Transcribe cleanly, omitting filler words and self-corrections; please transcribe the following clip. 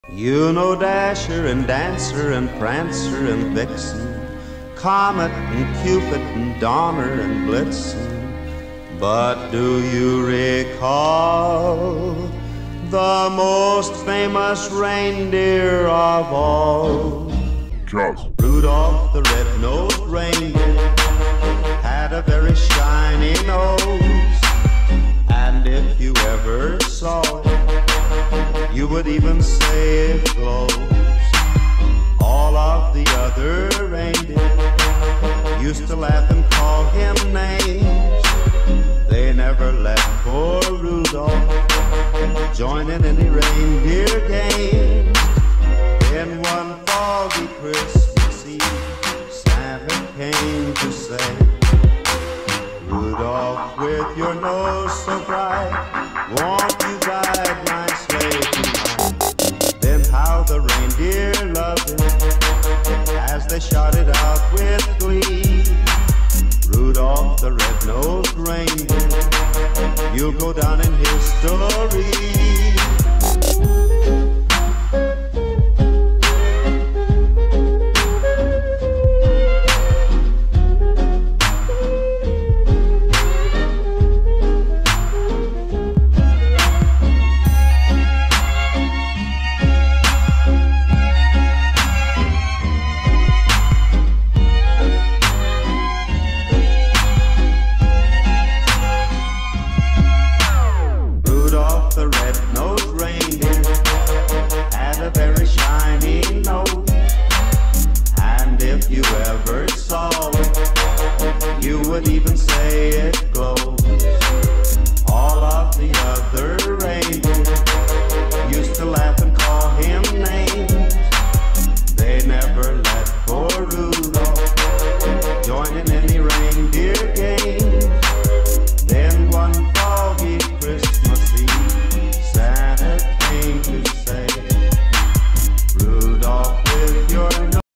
You know Dasher and Dancer and Prancer and Vixen, Comet and Cupid and Donner and Blitzen. But do you recall the most famous reindeer of all? Charles. Rudolph the red-nosed reindeer had a very shiny nose, and if you ever saw it, you would even say it glows. All of the other reindeer used to laugh and call him names. They never let poor Rudolph join in any reindeer games. In one foggy Christmas Eve, Santa came to say, Rudolph, with your nose so bright, won't you guide my sleigh tonight? Then how the reindeer loved him as they shouted out with glee, Rudolph the red-nosed reindeer, you'll go down in history.